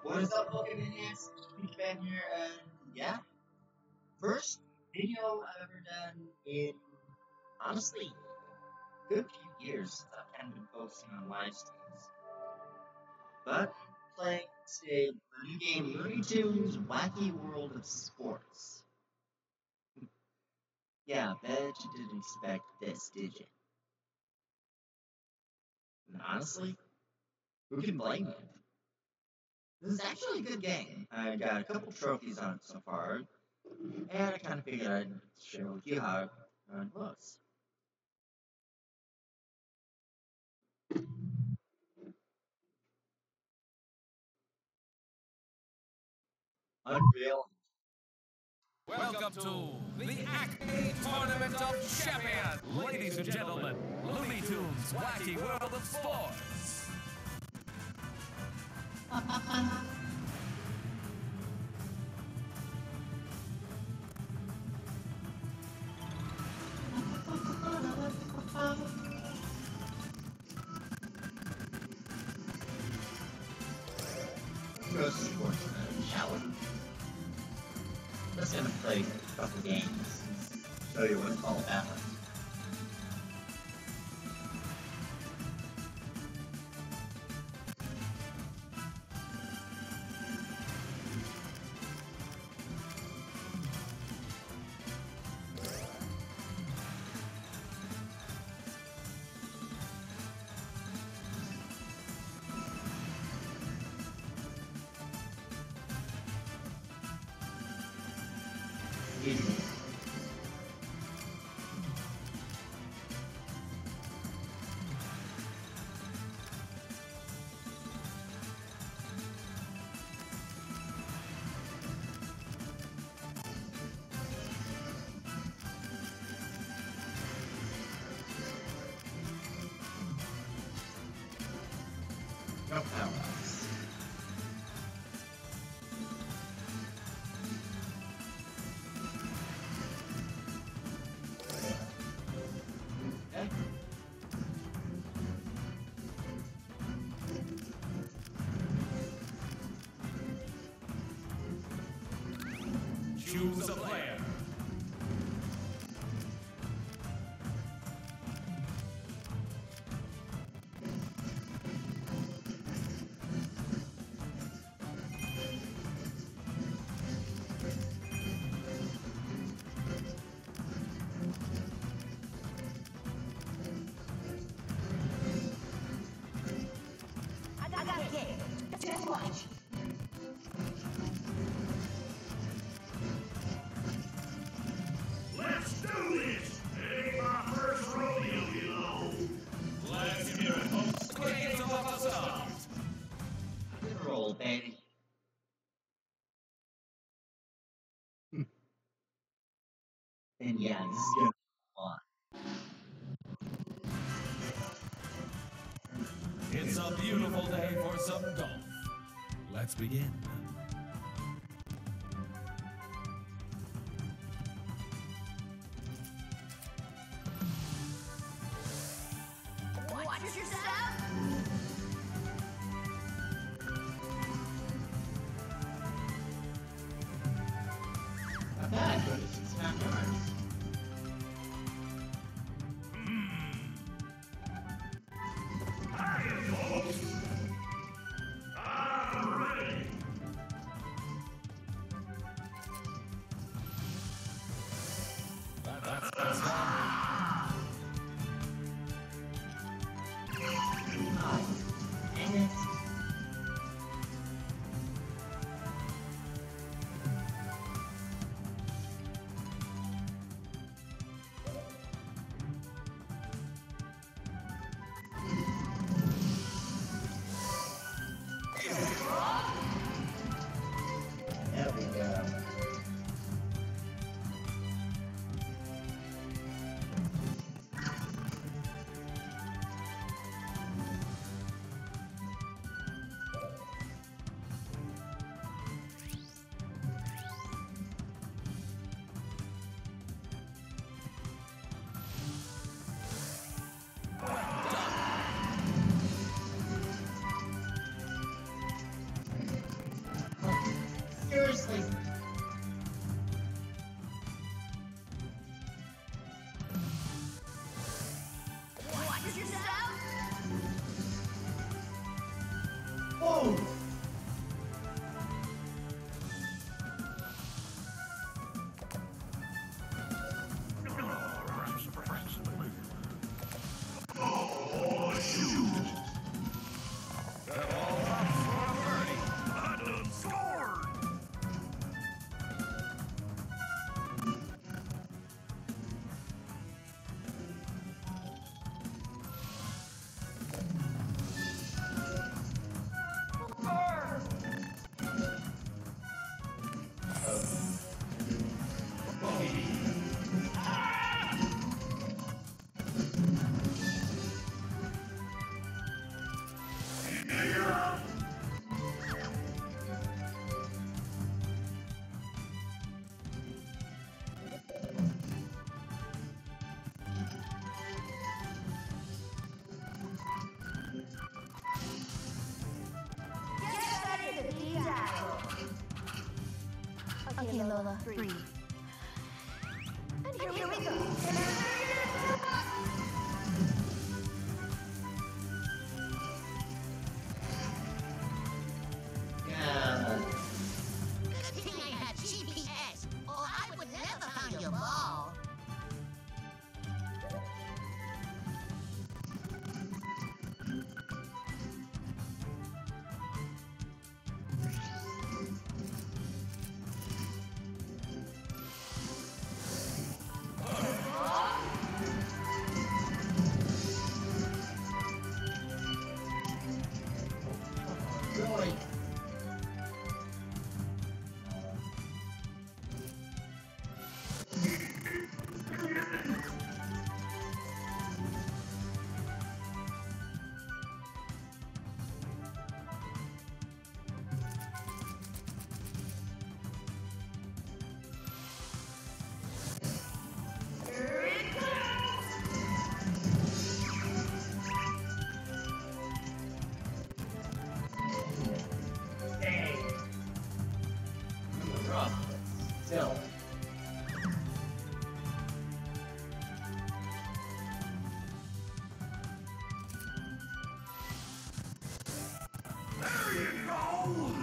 What is up, Pokemon? It's Big Ben here, and yeah, first video I've ever done in honestly good few years since I've kind of been focusing on live streams. But playing today the new game Looney Tunes Wacky World of Sports. Yeah, I bet you didn't expect this, did you? And honestly, who can blame you? This is actually a good game. I got a couple trophies on it so far, and I kind of figured I'd share with you how it looks. Unreal. Welcome to the Acme Tournament of Champions. Ladies and gentlemen, Looney Tunes Wacky World of Sports. Go sports shall we? Let's gonna play a couple games. Show you what it's all about. Easy. No power-ups. Okay. Choose a player. I got a game. Just watch. Let's do this! It ain't my first rodeo, you know. Let's hear it, folks. Games about to start. Good roll, baby. And yeah, this is gonna be fun. It's a beautiful day for some golf. Let's begin. Watch yourself. Not bad, but it's not yours. Hiya, folks! I'm ready. Whoa! Oh, shoot! That ball drops for a birdie. I done scored! Okay, Lola, breathe. And here we go. Yeah. Good thing I had GPS, or I would never find your ball. Really? Dang. I'm rough, but still. There you go!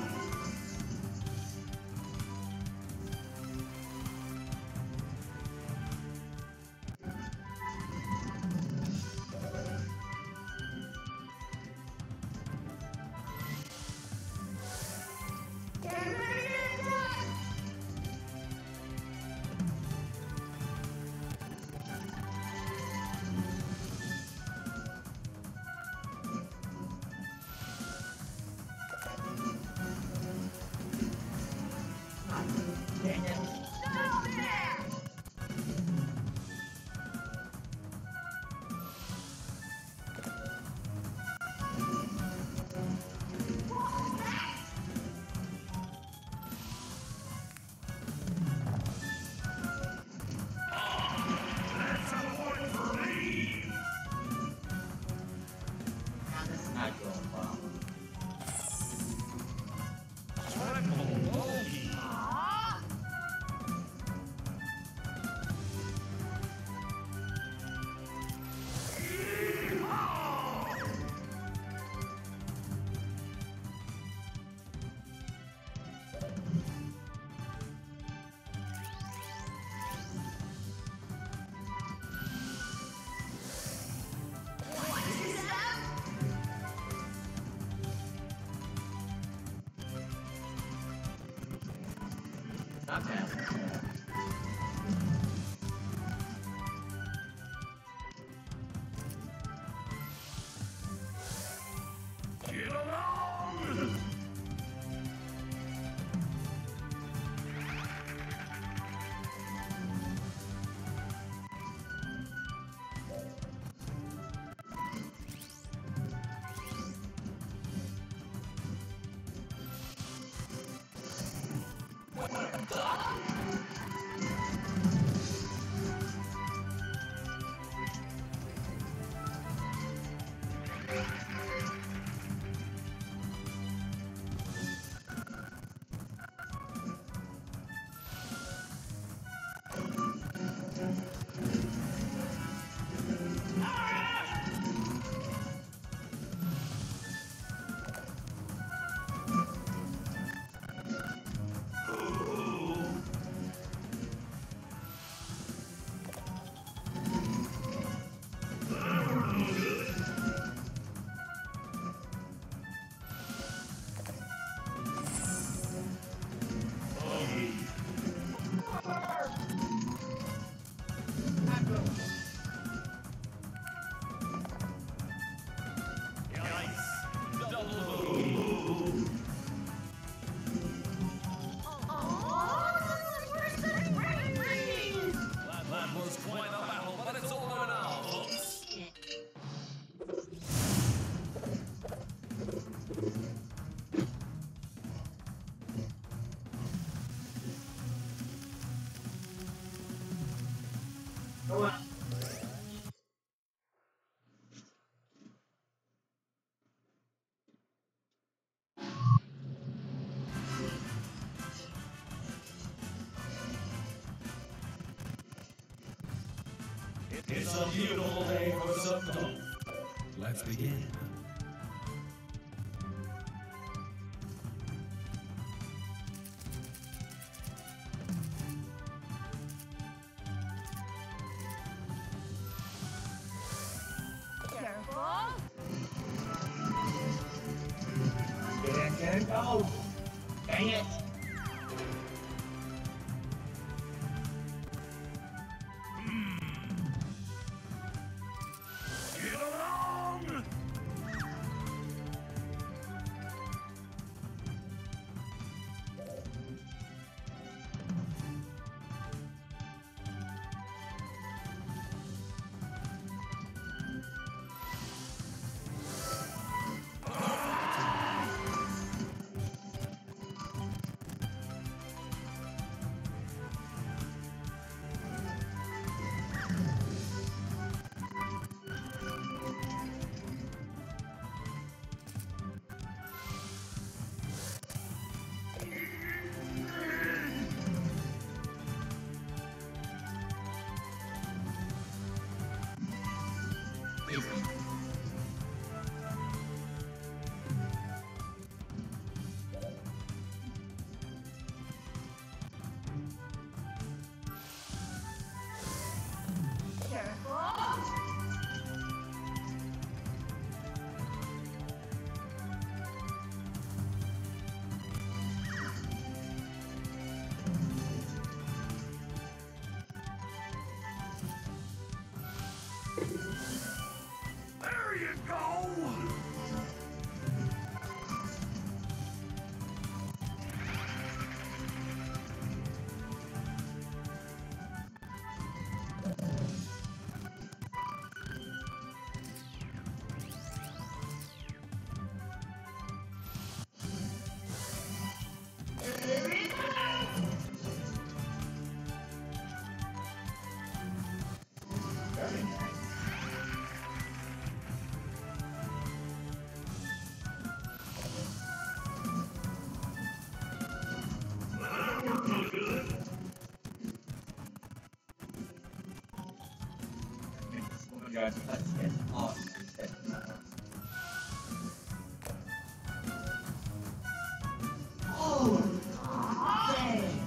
Dang it. That's a point for me! This is not going well. Triple bogey. Not bad. Get along! It's a beautiful day for some golf. Let's begin. Careful. Get it, go. Dang it. Get along! There you go! Very nice. That worked no good. Oh my God, let's get off. Oh, dang.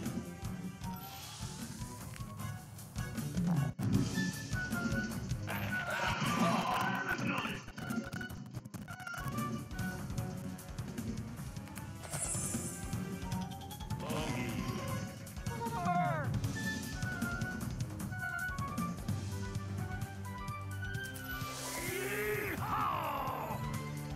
Yeehaw!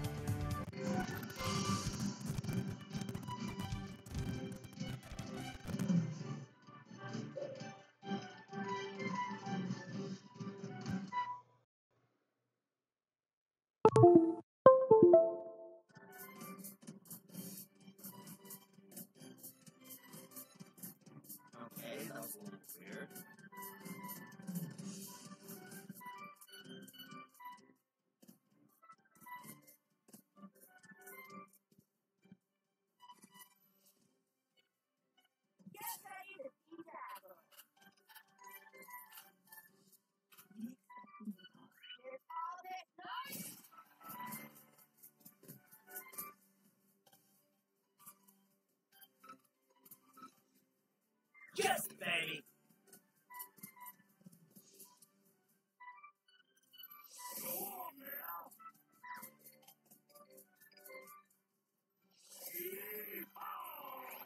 Okay, that was a little weird. Yes, baby! Go on now! Yeehaw!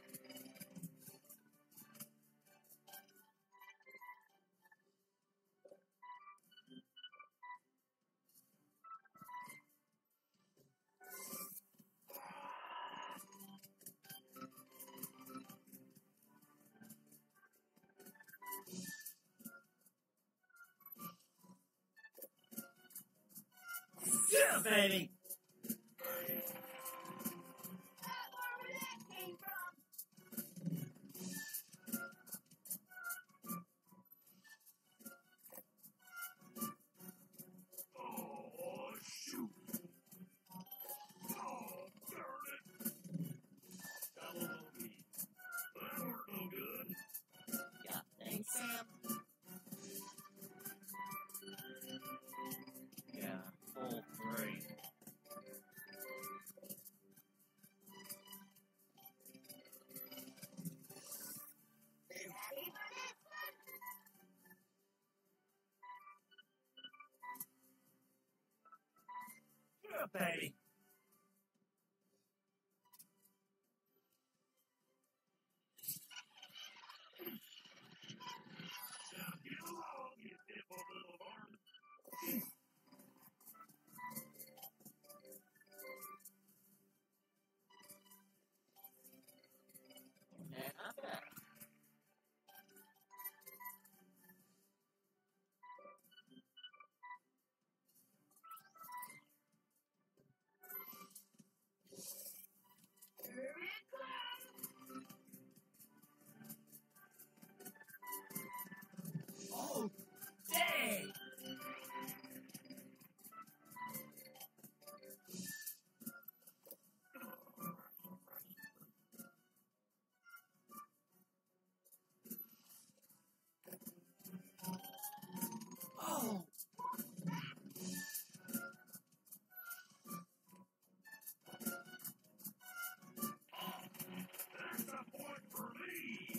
Yeah, baby! Oh, shoot! Oh, darn it! That was OP. That worked no good. Yeah, thanks, Sam. baby. Get along, you simple little varmint. And I'm back. Oh, dang! Oh! That's a point for me.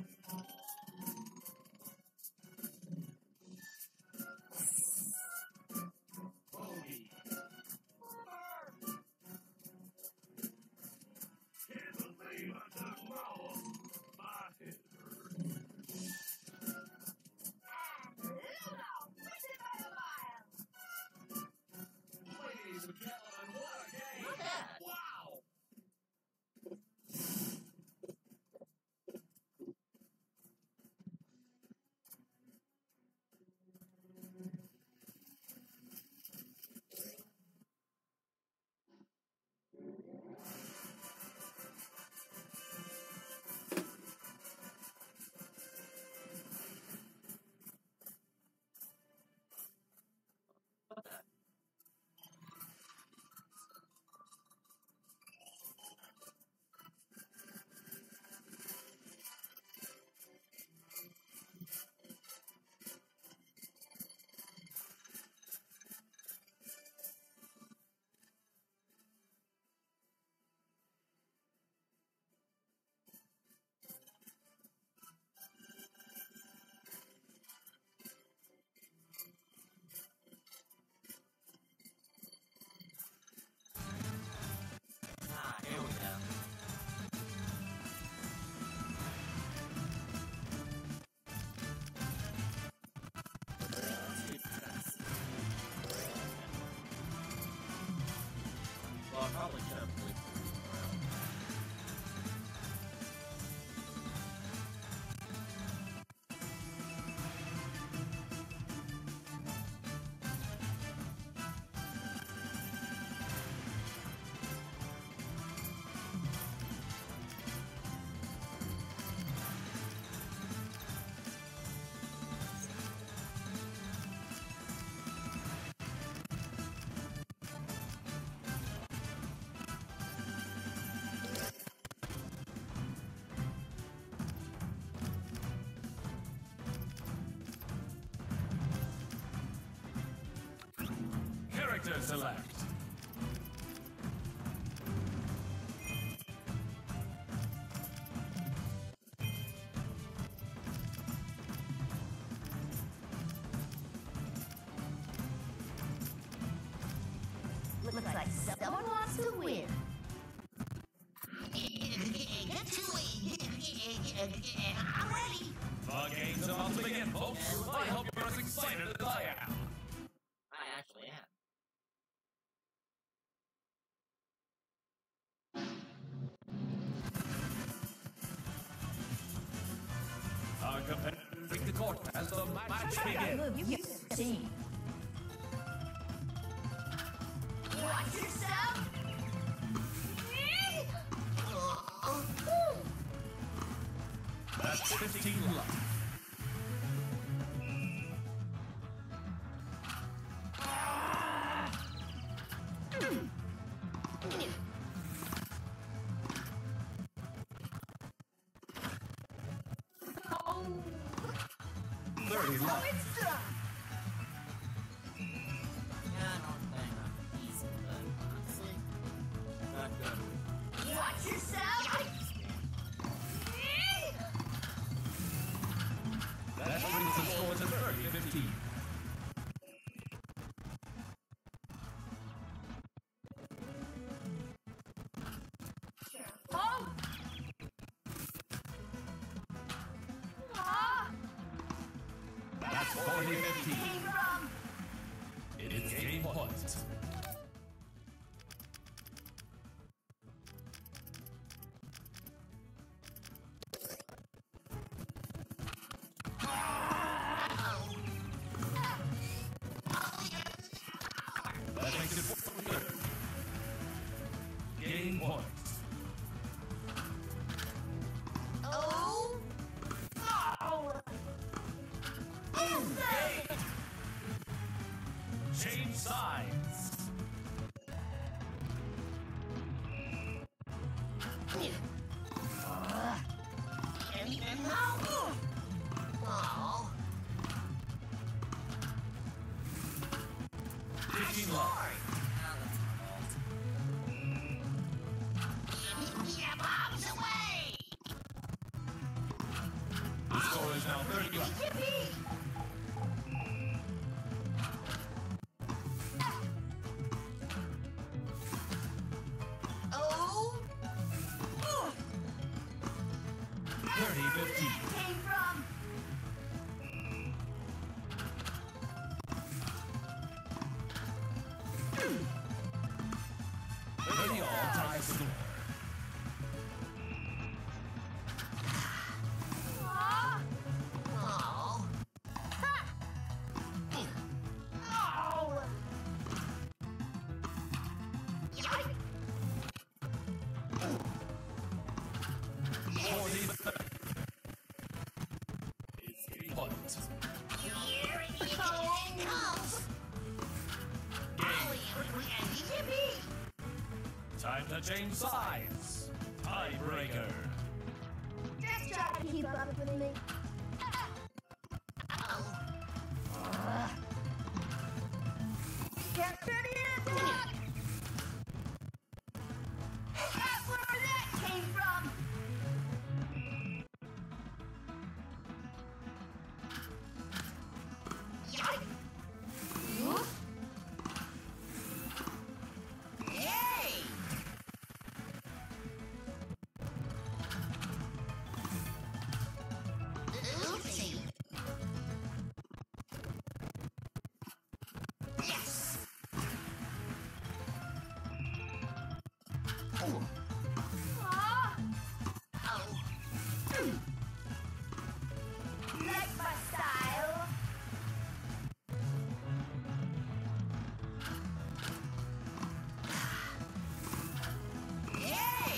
Bogey. Can't believe I took Lola. My head hurts. Ladies and gentlemen, what a game! Not bad. Wow! Ah, here we go. Well, I probably should have played this around. Character select. Looks like someone wants to win. Get to it. I'm ready. The game's about to begin, folks. I hope you're as excited as I am. I actually am. Our competitors take the court as the match Gotta begins. move, you can see. Watch yourself. That's 15 left. Oh, 30 left. it's done. Yeah, I don't think I'm easy, but honestly, not good. Watch yourself. That brings the score to 30-15. 2015. It's game point. That makes it 4 game point. Oh! Hey! Change sides. Can't even know. Oh. 15 left. Yeah, bombs away! The score is now 30 left. Yippee! Oh! 30-15. Came from? Ready all ties score. Oh. Oh. Yikes. 40. It's game point. Here it comes. Yippee. Time to change sides. Tiebreaker. Just try to keep up with me. Get ready to attack! That's where that came from! Yikes. Yay! Oopsie. Yes. Oh. Aw, Oh. like my style. Yay!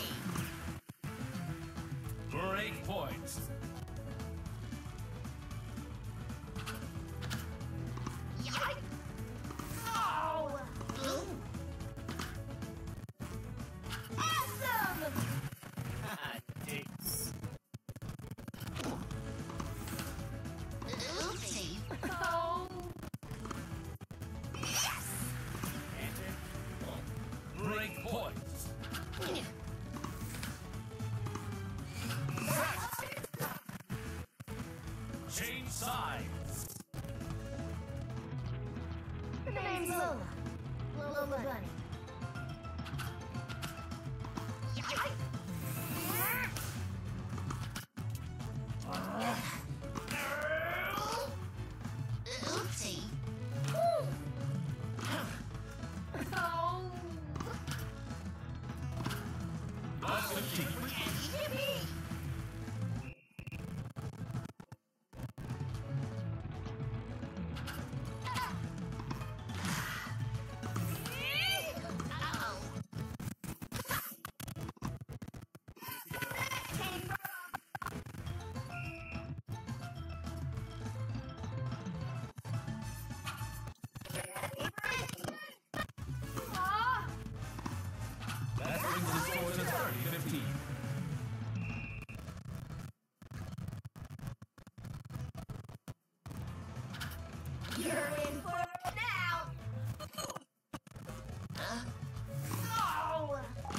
Break point. Yikes. Oh, Ooh. awesome! Dicks. Oopsie. Oh, Yes. Break point. Change sides. the name's Lola. Lola Bunny. Yikes. Oopsie. Oh, Last 15. Yippee. Uh-oh. came from. Aw, That brings the score to 30-15. you're in for it now. Huh? Oh,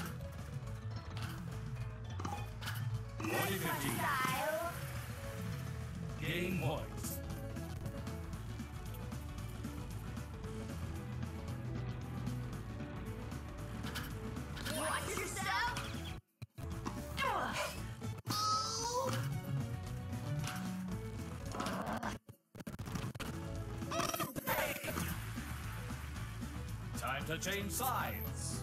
40-15. style. Game point. Watch yourself. Ooh. time to change sides.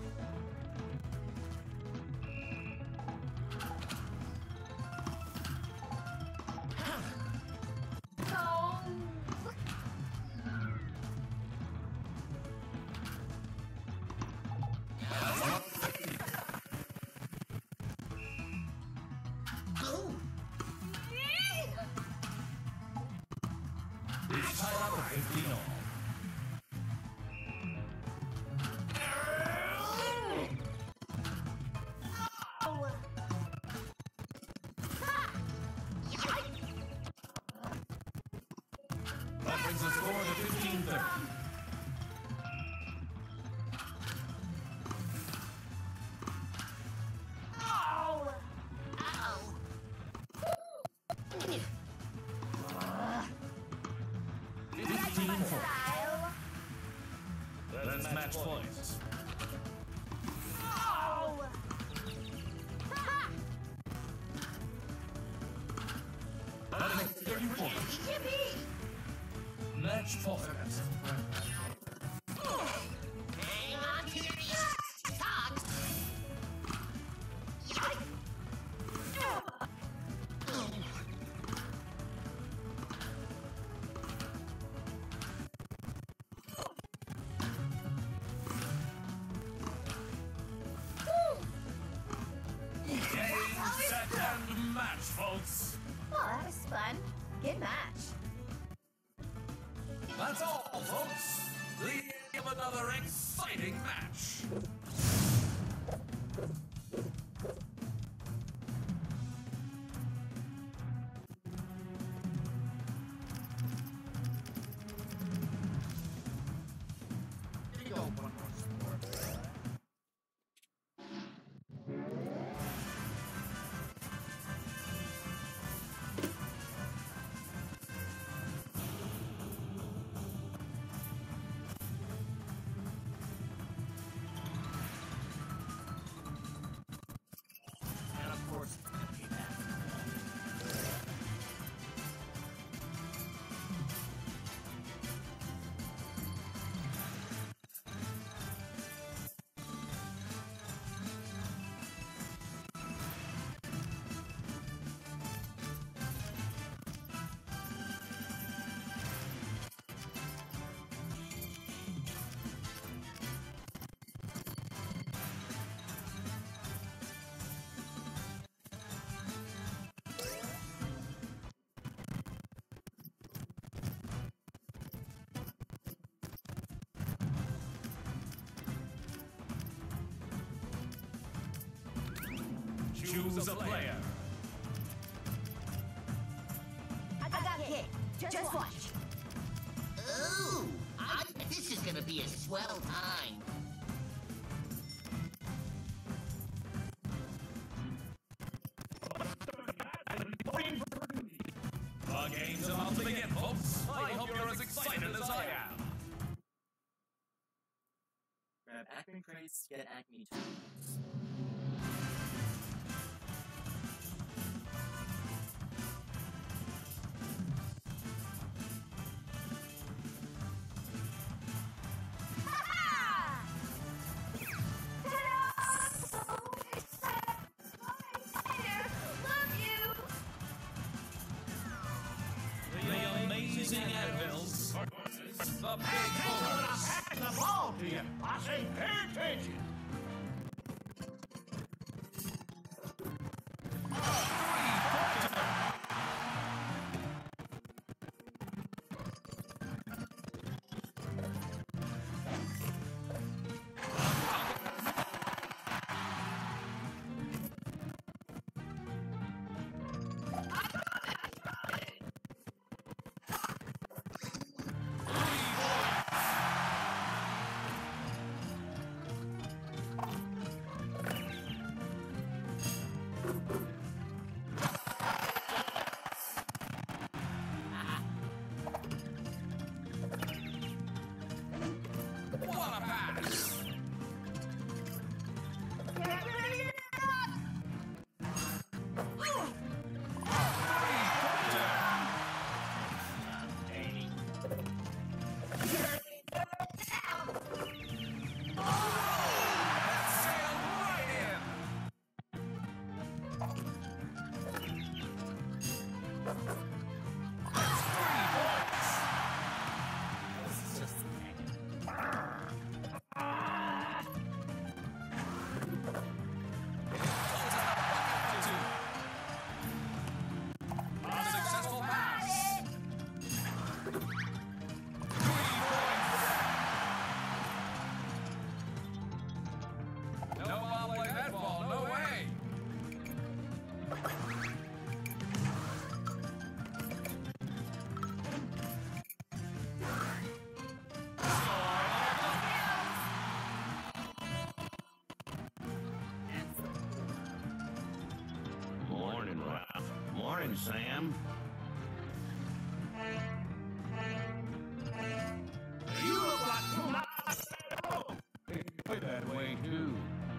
It's tied up at 15 all. That brings the score to 15-30. That's match point. That makes 30 points. Match point. Hang on to your socks. Set and match, folks. Oh, that was fun. Good match. That's all, folks. The end of another exciting match. Here you go, one more sport. And of course, MPF. Choose a player. I got hit. Just watch. Ooh, I think this is gonna be a swell time. The game's about to begin, folks. I hope you're as excited as I am. Grab Acme crates, get Acme tools. The amazing anvils. The big boulders. Pass the ball to you. I say pay attention. time, Sam. You look like my Enjoy that way, too.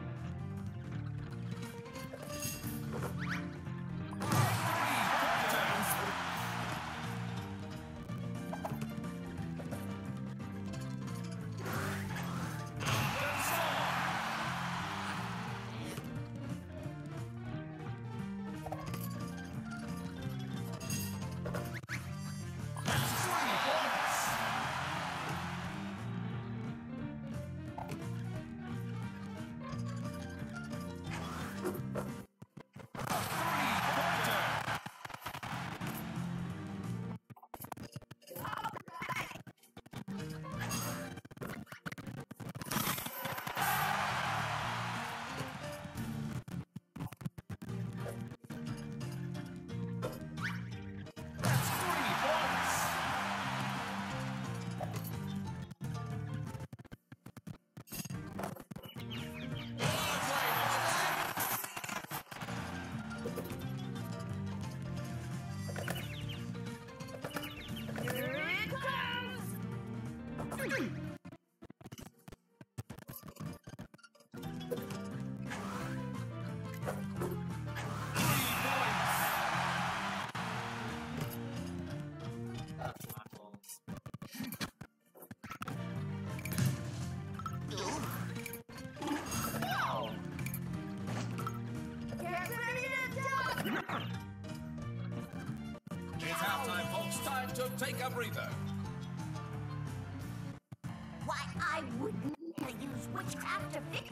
It's halftime, folks. Time to take a breather. Why, I would never use witchcraft to fix it.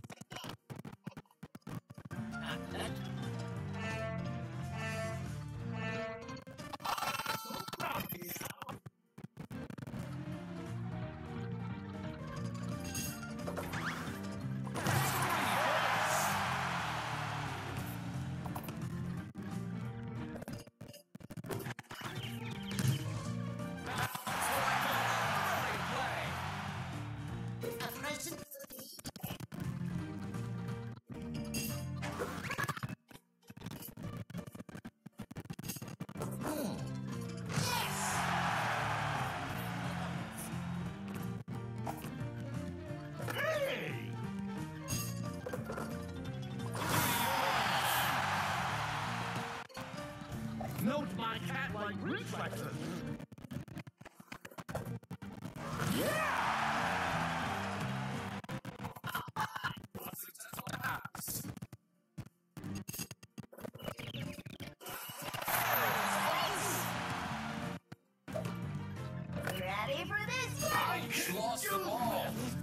Note my cat-like reflexes. Ready for this one? He's lost the ball.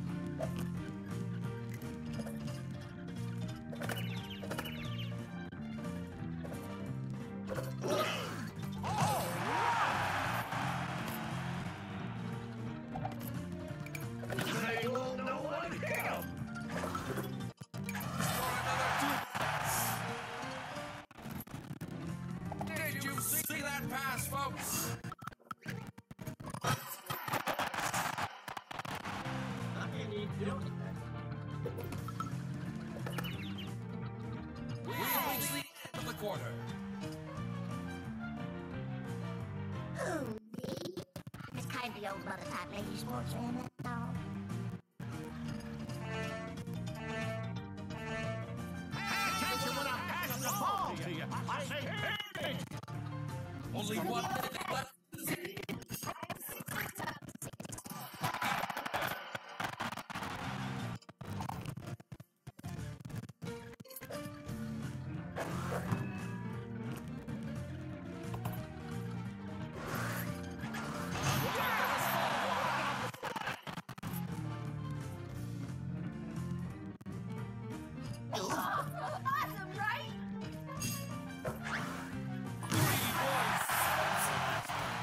They won't know what hit him. Did you see that pass, folks? We reached the end of the quarter. Who, me? This kind of old mother type lady sportsman now. Attention when I'm passing the ball to you. I say, hey! Only one minute left. Awesome, right?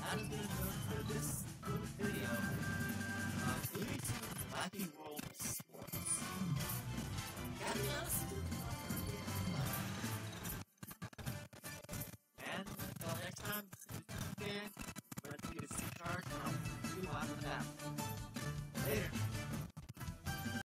that has been it for this little video of Looney Tunes Wacky World of Sports. Gotta be honest with you. And until next time, again, we're going to see a C-Charge, and I'll see you on the back. Later.